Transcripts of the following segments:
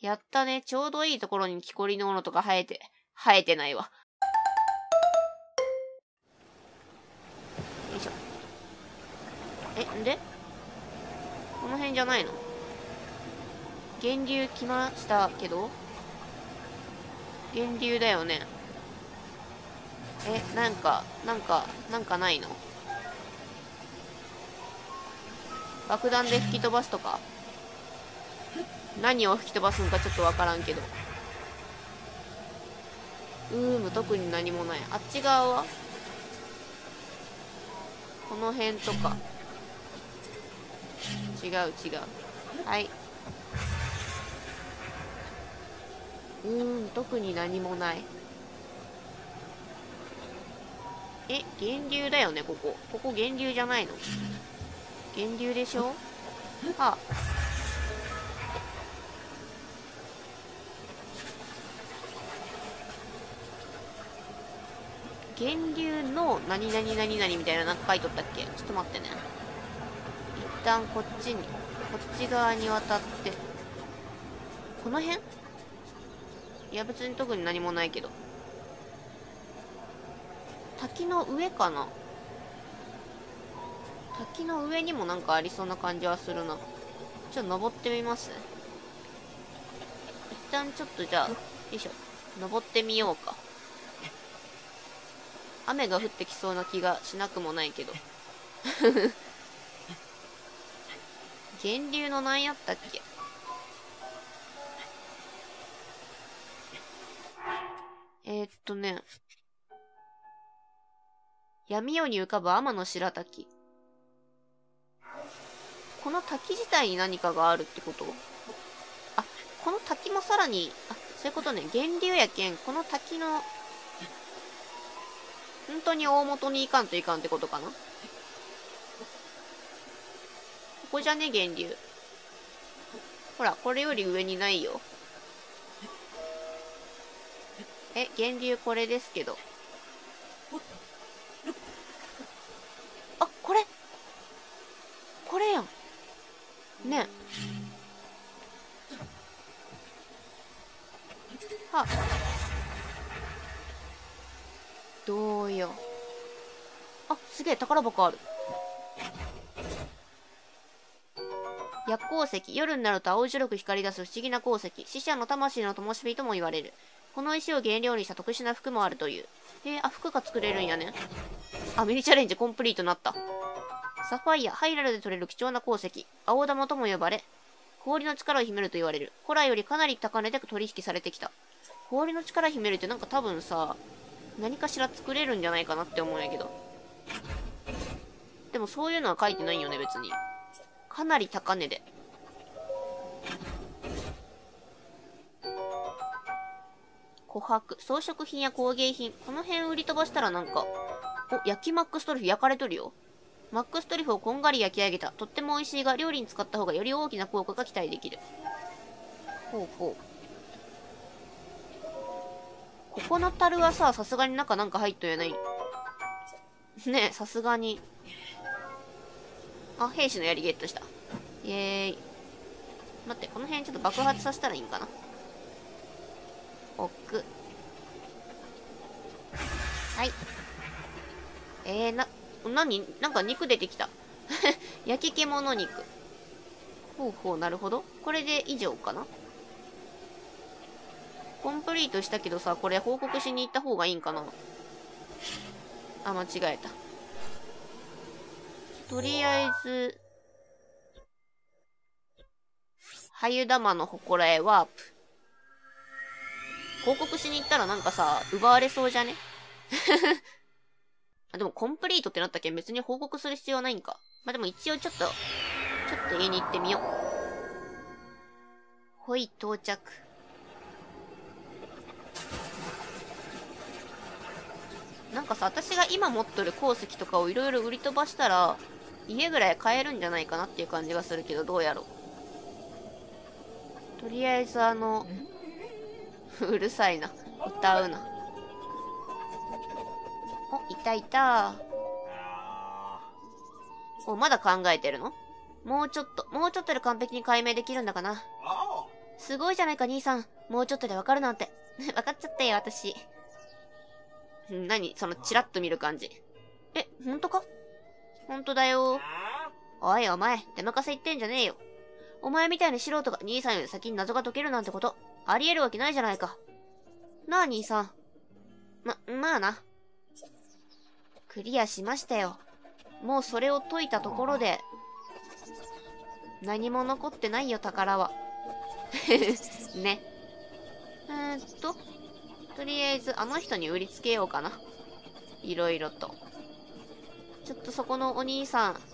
やったね。ちょうどいいところに木こりのものとか生えてないわ。よいしょ。んでこの辺じゃないの？源流来ましたけど？源流だよね。なんかないの？爆弾で吹き飛ばすとか？何を吹き飛ばすんかちょっとわからんけど。特に何もない。あっち側はこの辺とか。違う。はい。特に何もない。源流だよね、ここ。ここ源流じゃないの？源流でしょ？あ。源流の何々何々みたいななんか書いとったっけ？ちょっと待ってね。一旦こっち側に渡って。この辺？いや別に特に何もないけど。滝の上かな？滝の上にもなんかありそうな感じはするな。ちょっと登ってみます。一旦ちょっとじゃあ、よいしょ。登ってみようか。雨が降ってきそうな気がしなくもないけど。源流の何やったっけ？闇夜に浮かぶ天の白滝。この滝自体に何かがあるってこと？あ、この滝もさらに、そういうことね。源流やけん、この滝の、本当に大元に行かんといかんってことかな？ここじゃね、源流。ほら、これより上にないよ。源流これですけど。あ、これやん。ね。は。どうよ。すげえ、宝箱ある。夜光石。夜になると青白く光り出す不思議な鉱石。死者の魂の灯火とも言われる。この石を原料にした特殊な服もあるという。服が作れるんやね。ミニチャレンジコンプリートになった。サファイア、ハイラルで取れる貴重な鉱石。青玉とも呼ばれ、氷の力を秘めると言われる。古来よりかなり高値で取引されてきた。氷の力秘めるってなんか多分さ、何かしら作れるんじゃないかなって思うんやけど。でもそういうのは書いてないよね、別に。かなり高値で。琥珀、装飾品や工芸品。この辺売り飛ばしたらなんか、焼きマックストリュフ焼かれとるよ。マックストリュフをこんがり焼き上げた。とっても美味しいが、料理に使った方がより大きな効果が期待できる。ほうほう。ここの樽はさすがに中なんか入っとやない。ねえ、さすがに。兵士の槍ゲットした。イエーイ。待って、この辺ちょっと爆発させたらいいんかな。置く。はい。なんか肉出てきた。焼き獣肉。ほうほう、なるほど。これで以上かな。コンプリートしたけどさ、これ報告しに行った方がいいんかな。間違えた。とりあえず、はゆ玉の祠へワープ。報告しに行ったらなんかさ、奪われそうじゃね？でもコンプリートってなったけん別に報告する必要はないんか。でも一応ちょっと家に行ってみよう。ほい、到着。なんかさ、私が今持っとる鉱石とかをいろいろ売り飛ばしたら、家ぐらい買えるんじゃないかなっていう感じがするけど、どうやろう。とりあえずうるさいな。歌うな。いたいた。まだ考えてるの？もうちょっとで完璧に解明できるんだかな。 すごいじゃないか、兄さん。もうちょっとでわかるなんて。わかっちゃったよ、私。何そのチラッと見る感じ。え、ほんとか？ほんとだよ。おいお前、出任せ言ってんじゃねえよ。お前みたいな素人が兄さんより先に謎が解けるなんてこと、ありえるわけないじゃないか。なあ、兄さん。まあな。クリアしましたよ。もうそれを解いたところで、何も残ってないよ、宝は。ね。とりあえずあの人に売りつけようかな。いろいろと。ちょっとそこのお兄さん。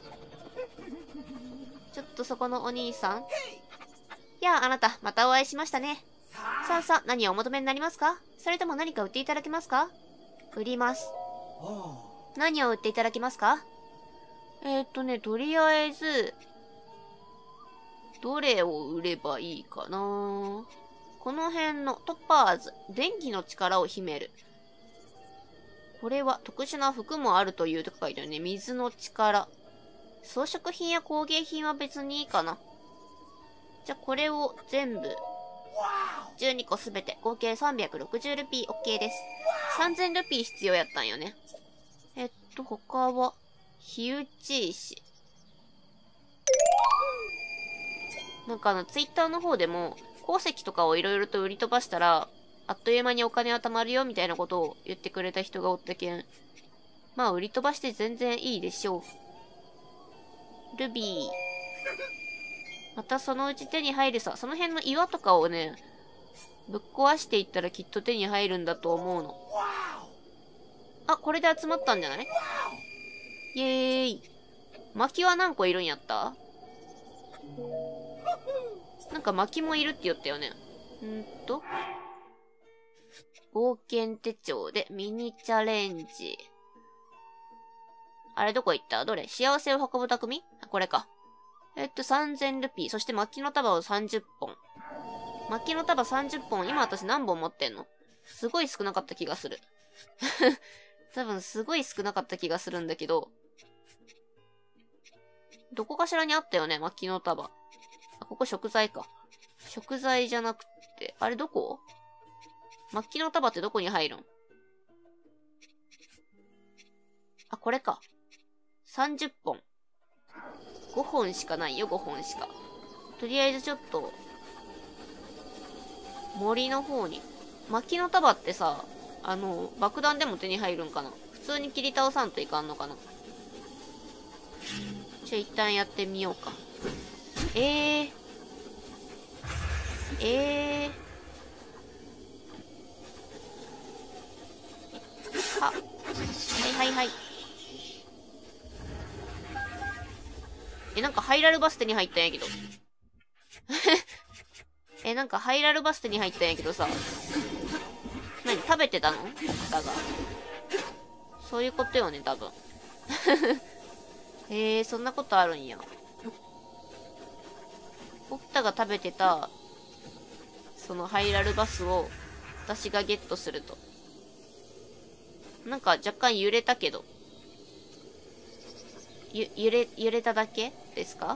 やあ、あなた、またお会いしましたね。さあ、何をお求めになりますか？それとも何か売っていただけますか？売ります。何を売っていただけますか？とりあえず、どれを売ればいいかな。この辺のトパーズ、電気の力を秘める。これは特殊な服もあるというと書いてあるね。水の力。装飾品や工芸品は別にいいかな。じゃあこれを全部、12個すべて、合計360ルピー OK です。3000ルピー必要やったんよね。他は、火打ち石。なんかツイッターの方でも、鉱石とかをいろいろと売り飛ばしたら、あっという間にお金は貯まるよみたいなことを言ってくれた人がおったけん。まあ売り飛ばして全然いいでしょう。ルビー。またそのうち手に入るさ。その辺の岩とかをね、ぶっ壊していったらきっと手に入るんだと思うの。あ、これで集まったんじゃない？イエーイ。薪は何個いるんやった？なんか薪もいるって言ったよね。冒険手帳でミニチャレンジ。あれどこ行った？どれ？幸せを運ぶ匠？これか。3000ルピー。そして薪の束を30本。薪の束30本。今私何本持ってんの？すごい少なかった気がする。多分すごい少なかった気がするんだけど。どこかしらにあったよね、薪の束。あ、ここ食材か。食材じゃなくて、あれどこ？薪の束ってどこに入るん？あ、これか。30本。5本しかないよ、5本しか。とりあえずちょっと、森の方に。薪の束ってさ、爆弾でも手に入るんかな？普通に切り倒さんといかんのかな？一旦やってみようか。はい。なんかハイラルバス手に入ったんやけど。なんかハイラルバス手に入ったんやけどさ。何食べてたの？だが。そういうことよね、多分。そんなことあるんや。オクタが食べてた、そのハイラルバスを私がゲットすると。なんか若干揺れたけど。揺れただけですか？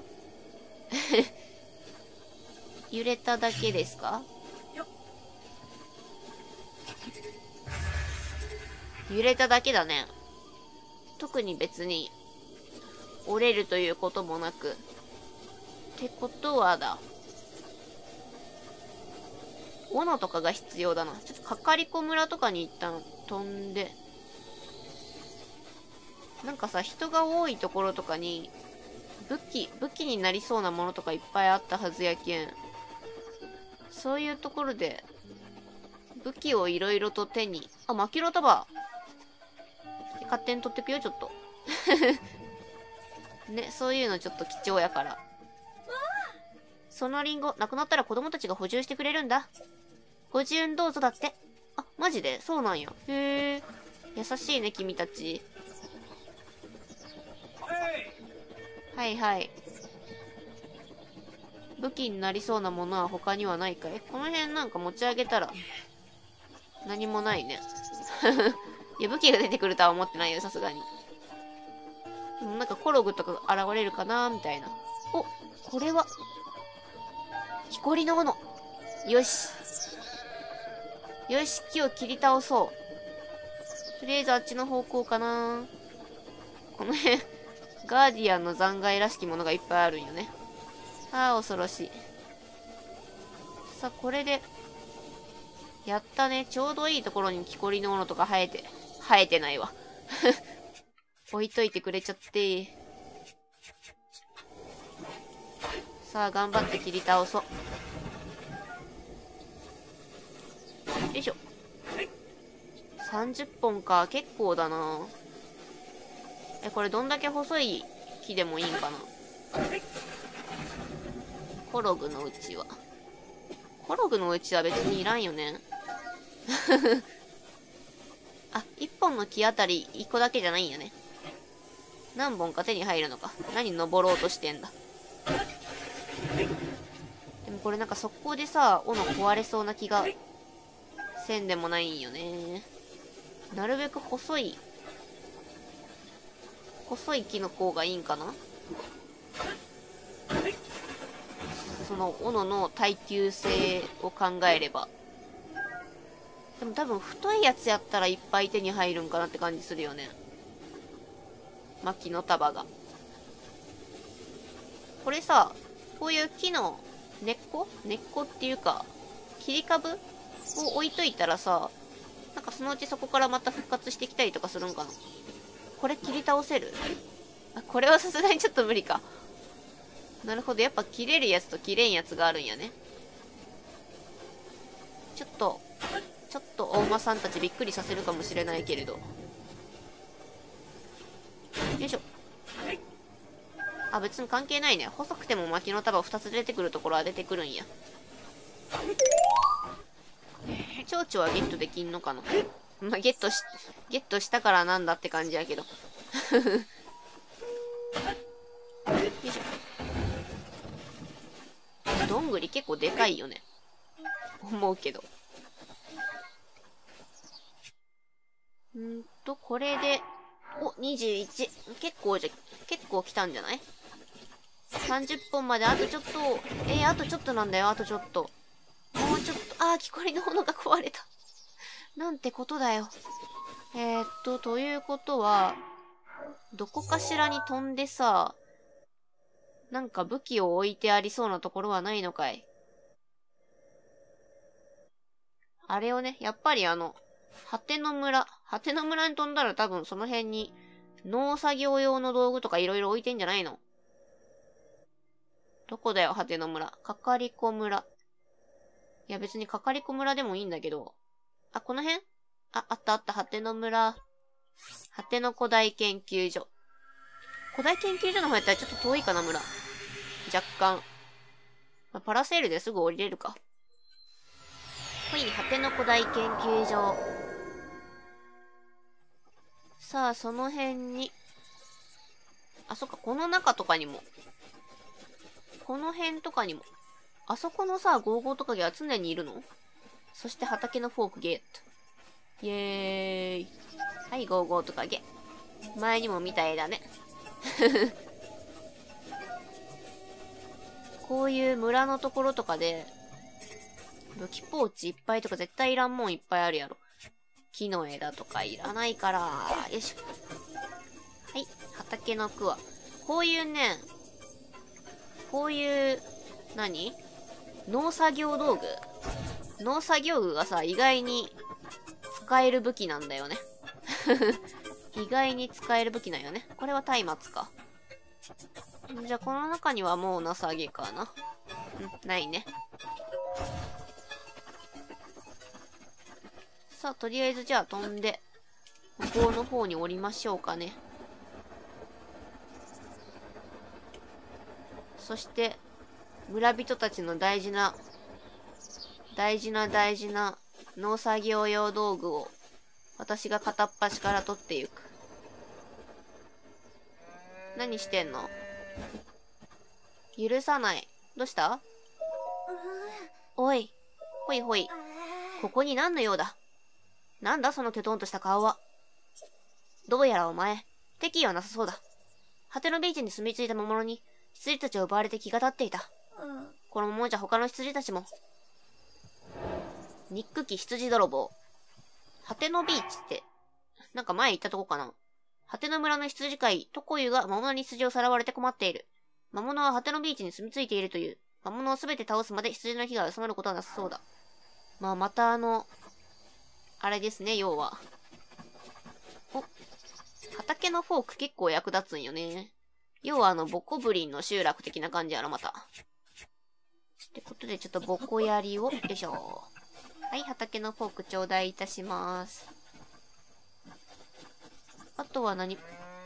揺れただけですか？揺れただけだね。特に別に折れるということもなく。ってことはだ。斧とかが必要だな。ちょっとかかりこ村とかに一旦飛んで。なんかさ、人が多いところとかに、武器になりそうなものとかいっぱいあったはずやけん。そういうところで、武器をいろいろと手に。あ、薪の束。勝手に取ってくよ、ちょっと。ね、そういうのちょっと貴重やから。そのリンゴ、なくなったら子供たちが補充してくれるんだ。ご自由どうぞだって。あ、マジで？そうなんや。へえ。優しいね、君たち。はい。武器になりそうなものは他にはないかい？この辺なんか持ち上げたら、何もないね。いや、武器が出てくるとは思ってないよ、さすがに。でもなんかコログとか現れるかなみたいな。お、これは、木こりの斧。 よし。よし、木を切り倒そう。とりあえずあっちの方向かな。この辺、ガーディアンの残骸らしきものがいっぱいあるんよね。ああ、恐ろしい。さあ、これで、やったね。ちょうどいいところに木こりのものとか生えてないわ。置いといてくれちゃって。さあ、頑張って切り倒そう。よいしょ。30本か。結構だな。これどんだけ細い木でもいいんかな。コログのうちは。コログのうちは別にいらんよね。あ、1本の木あたり1個だけじゃないんやね。何本か手に入るのか。何登ろうとしてんだ。でもこれなんか速攻でさ、斧壊れそうな気がせんでもないんよね。なるべく細い木の方がいいんかな。その斧の耐久性を考えれば。でも多分太いやつやったらいっぱい手に入るんかなって感じするよね。薪の束が。これさ、こういう木の根っこっていうか、切り株を置いといたらさ、なんかそのうちそこからまた復活してきたりとかするんかな。これ切り倒せる？あ、これはさすがにちょっと無理か。なるほど、やっぱ切れるやつと切れんやつがあるんやね。ちょっとお馬さんたちびっくりさせるかもしれないけれど。よいしょ。あ、別に関係ないね。細くても薪の束2つ出てくるところは出てくるんや。蝶々はゲットできんのかな。まあ、ゲットしたからなんだって感じやけど。よいしょ。どんぐり結構でかいよね。思うけど。これで、お、21。結構来たんじゃない？ 30 本まであとちょっと、あとちょっとなんだよ、あとちょっと。もうちょっと、木こりの斧が壊れた。なんてことだよ。ということは、どこかしらに飛んでさ、なんか武器を置いてありそうなところはないのかい？あれをね、やっぱり果ての村に飛んだら多分その辺に農作業用の道具とかいろいろ置いてんじゃないの？どこだよ、果ての村。かかりこ村。いや別にかかりこ村でもいいんだけど。あ、この辺？あった、果ての村。果ての古代研究所。古代研究所の方やったらちょっと遠いかな、村。若干。まあ、パラセールですぐ降りれるか。ほい、果ての古代研究所。さあ、その辺に。あ、そっか、この中とかにも。この辺とかにも。あそこのさ、ゴーゴートカゲは常にいるの？そして畑のフォークゲット。イエーイ。はい、ゴーゴートカゲ。前にも見た絵だね。こういう村のところとかで、武器ポーチいっぱいとか絶対いらんもんいっぱいあるやろ。木の枝とかいらないから。よいしょ。はい。畑のクワ。こういうね、何？農作業道具？農作業具がさ、意外に使える武器なんだよね。意外に使える武器なんよね。これは松明か。じゃあ、この中にはもうなさげかな。ないね。さあ、とりあえずじゃあ飛んで、向こうの方に降りましょうかね。そして、村人たちの大事な農作業用道具を、私が片っ端から取っていく。何してんの？許さない。どうした？おい。ほいほい。ここに何の用だ？なんだそのキョトンとした顔は。どうやらお前、敵意はなさそうだ。果てのビーチに住み着いた魔物に、羊たちを奪われて気が立っていた。このままじゃ他の羊たちも。 ニック機羊泥棒。果てのビーチって、なんか前行ったとこかな。果ての村の羊飼い、トコユが魔物に羊をさらわれて困っている。魔物は果てのビーチに住み着いているという。魔物をすべて倒すまで羊の火が収まることはなさそうだ。まあ、またあれですね、要は。お、畑のフォーク結構役立つんよね。要はボコブリンの集落的な感じやろ、また。ってことで、ちょっとボコ槍を、よいしょ。はい、畑のフォーク頂戴いたします。あとは何？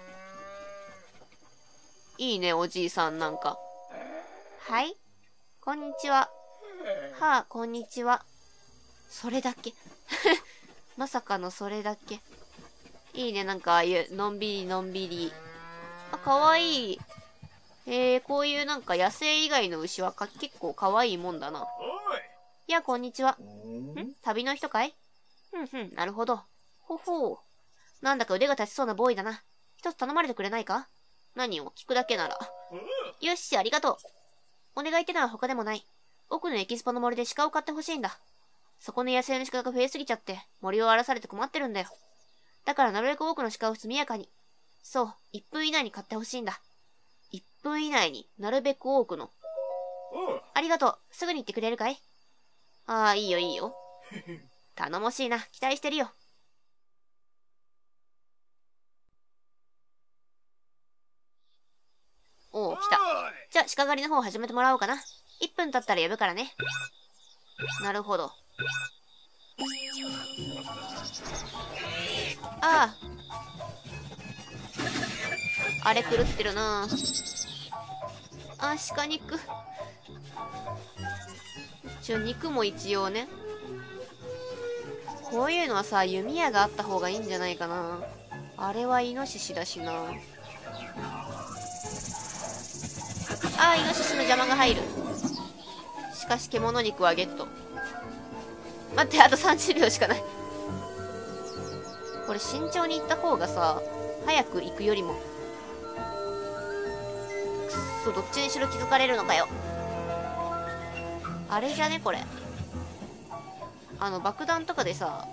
いいね、おじいさんなんか。はい？こんにちは。はあ、こんにちは。それだけ。まさかのそれだけ。いいね、なんかああいう、のんびりのんびり。あ、かわいい。こういうなんか野生以外の牛は結構かわいいもんだな。いや、こんにちは。旅の人かい？なるほど。ほほう。なんだか腕が立ちそうなボーイだな。一つ頼まれてくれないか？何を聞くだけなら。よし、ありがとう。お願いってのは他でもない。奥のエキスポの森で鹿を買ってほしいんだ。そこの野生の鹿が増えすぎちゃって、森を荒らされて困ってるんだよ。だからなるべく多くの鹿を速やかに。そう、1分以内に買ってほしいんだ。1分以内になるべく多くの。ありがとう。すぐに言ってくれるかい？ああ、いいよいいよ。頼もしいな。期待してるよ。おお、来た。じゃあ、鹿狩りの方始めてもらおうかな。1分経ったら呼ぶからね。なるほど。ああ。あれ狂ってるな。あ、鹿肉。肉も一応ね。こういうのはさ、弓矢があった方がいいんじゃないかな。あれはイノシシだしな。ああ、イノシシの邪魔が入る。しかし獣肉はゲット。待って、あと30秒しかない。これ慎重に行った方がさ、早く行くよりも。くっそ、どっちにしろ気づかれるのかよ。あれじゃねこれ。爆弾とかでさ、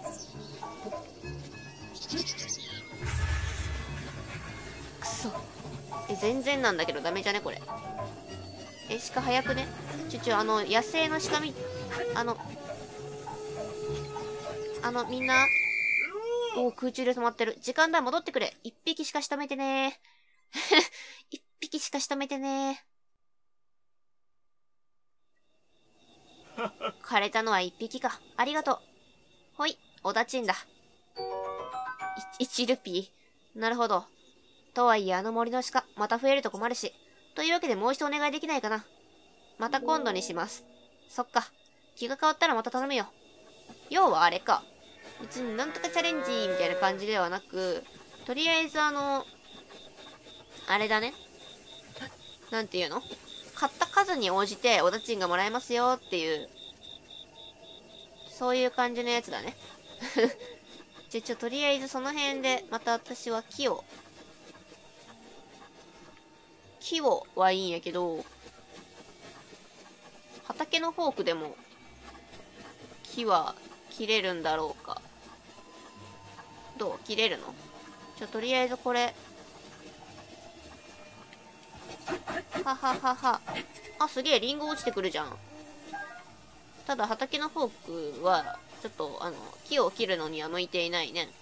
くそ。全然なんだけどダメじゃねこれ。鹿早くね。野生の鹿みんな。お、空中で止まってる。時間だ、戻ってくれ。一匹しか仕留めてね一匹しか仕留めてね枯れたのは一匹か。ありがとう。ほい、おだちんだ。1ルピー。なるほど。とはいえ森の鹿、また増えると困るし。というわけでもう一度お願いできないかな。また今度にします。そっか。気が変わったらまた頼むよ。要はあれか。別になんとかチャレンジみたいな感じではなく、とりあえずあれだね。なんていうの？買った数に応じておだちんがもらえますよっていう、そういう感じのやつだね。とりあえずその辺で、また私は木をはいいんやけど、畑のフォークでも木は切れるんだろうか。どう？切れるの？とりあえずこれ。はははは。あ、すげえ、リンゴ落ちてくるじゃん。ただ、畑のフォークは、ちょっと、木を切るのには向いていないね。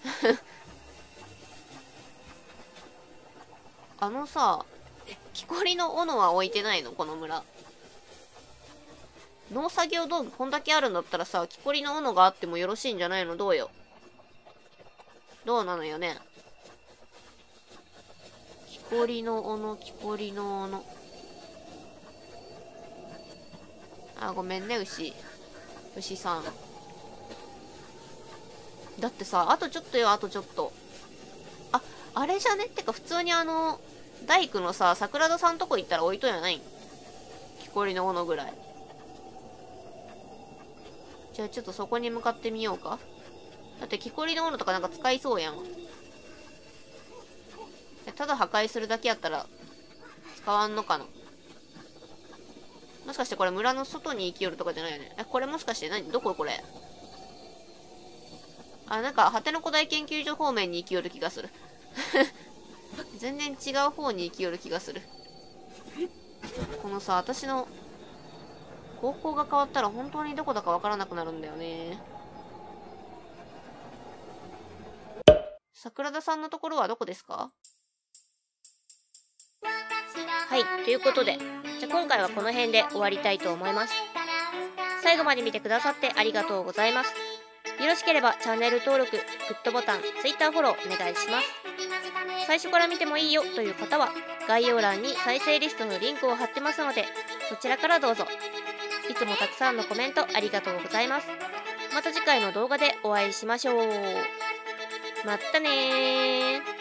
木こりの斧は置いてないの？この村。農作業道具こんだけあるんだったらさ、木こりの斧があってもよろしいんじゃないの？どうよ。どうなのよね。木こりの斧。あ、ごめんね、牛さん。だってさ、あとちょっとよ、あとちょっと。あ、あれじゃね？ってか、普通に大工のさ、桜田さんとこ行ったら置いとんやないん？木こりの斧ぐらい。じゃあちょっとそこに向かってみようか。だって木こりの斧とかなんか使いそうやん。ただ破壊するだけやったら使わんのかな。 もしかしてこれ村の外に生きよるとかじゃないよね。これもしかしてどここれ。なんか、果ての古代研究所方面に生きよる気がする。全然違う方に生きよる気がする。このさ、私の方向が変わったら本当にどこだかわからなくなるんだよね。桜田さんのところはどこですか？はい、ということで、じゃあ今回はこの辺で終わりたいと思います。最後まで見てくださってありがとうございます。よろしければチャンネル登録、グッドボタン、Twitter フォローお願いします。最初から見てもいいよという方は、概要欄に再生リストのリンクを貼ってますので、そちらからどうぞ。いつもたくさんのコメントありがとうございます。また次回の動画でお会いしましょう。まったねー。